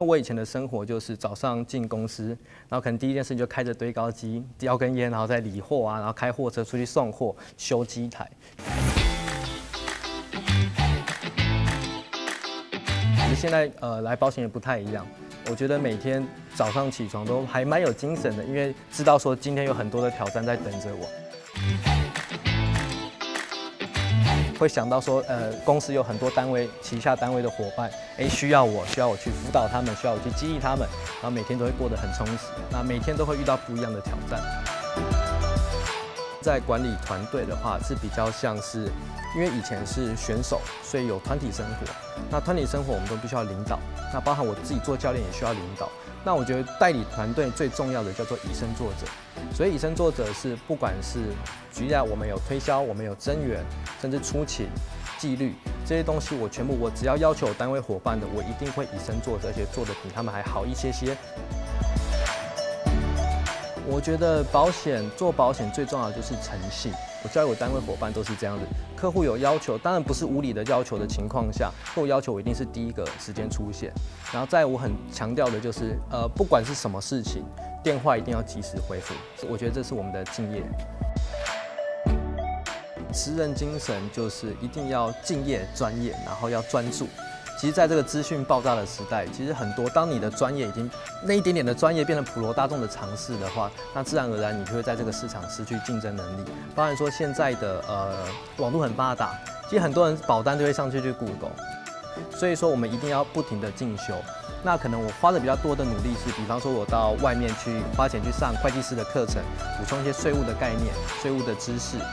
我以前的生活就是早上进公司，然后可能第一件事就开着堆高机，叼根烟，然后再理货啊，然后开货车出去送货、修机台。可是现在来保险也不太一样，我觉得每天早上起床都还蛮有精神的，因为知道说今天有很多的挑战在等着我。会想到说，公司有很多单位旗下单位的伙伴，需要我去辅导他们，需要我去激励他们，然后每天都会过得很充实，那每天都会遇到不一样的挑战。在管理团队的话，是比较像是，因为以前是选手，所以有团体生活。那团体生活我们都必须要领导，那包含我自己做教练也需要领导。那我觉得带领团队最重要的叫做以身作则。所以以身作则是不管是举例来，我们有推销，我们有增援，甚至出勤、纪律这些东西，我只要求单位伙伴的，我一定会以身作则，而且做得比他们还好一些些。我觉得做保险最重要的就是诚信。我教育我单位伙伴都是这样子，客户有要求，当然不是无理的要求的情况下，客户要求我一定是第一个时间出现。然后我很强调的就是，不管是什么事情，电话一定要及时回复。我觉得这是我们的敬业。职人精神就是一定要敬业、专业，然后要专注。其实，在这个资讯爆炸的时代，其实很多当你的专业已经那一点点的专业变成普罗大众的常识的话，那自然而然你就会在这个市场失去竞争能力。包含说现在的网络很发达，其实很多人保单都会上去Google，所以说我们一定要不停的进修。那可能我花的比较多的努力是，比方说我到外面去花钱去上会计师的课程，补充一些税务的概念、税务的知识。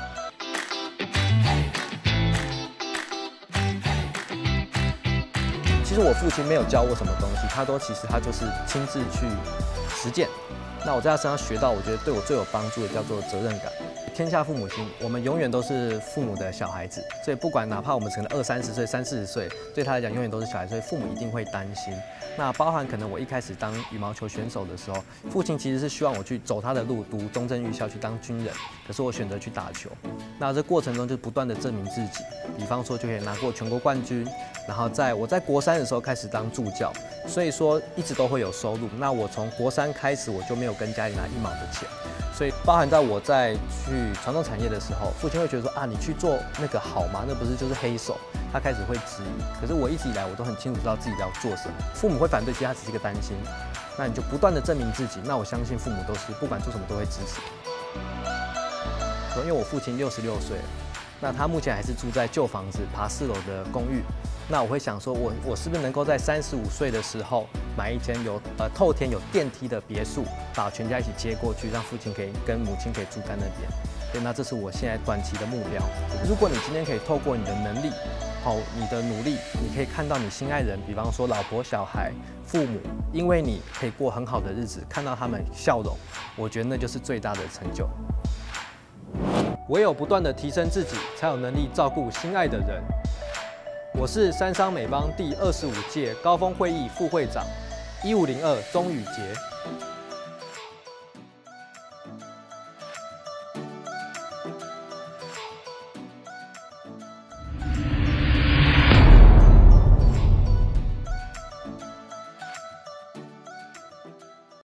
其实我父亲没有教我什么东西，其实他就是亲自去实践。那我在他身上学到，我觉得对我最有帮助的叫做责任感。天下父母心，我们永远都是父母的小孩子，所以不管哪怕我们可能20-30岁、30-40岁，对他来讲永远都是小孩，所以父母一定会担心。那包含可能我一开始当羽毛球选手的时候，父亲其实是希望我去走他的路，读中正预校去当军人，可是我选择去打球。那这过程中就不断的证明自己，比方说就可以拿过全国冠军，然后我在国3的时候开始当助教，所以说一直都会有收入。那我从国3开始我就没有跟家里拿1毛的钱，所以包含在我在去传统产业的时候，父亲会觉得说啊，你去做那个好吗？那不是就是黑手？他开始会质疑。可是我一直以来我都很清楚知道自己要做什么。父母会反对，其实他只是一个担心。那你就不断的证明自己。那我相信父母都是不管做什么都会支持。因为我父亲66岁了，那他目前还是住在旧房子爬4楼的公寓。那我会想说我是不是能够在35岁的时候买一间透天有电梯的别墅，把全家一起接过去，让父亲可以跟母亲可以住在那边。对，那这是我现在短期的目标。如果你今天可以透过你的能力，你的努力，你可以看到你心爱人，比方说老婆、小孩、父母，因为你可以过很好的日子，看到他们笑容，我觉得那就是最大的成就。唯有不断的提升自己，才有能力照顾心爱的人。我是三商美邦第25届高峰会议副会长1502钟宇杰。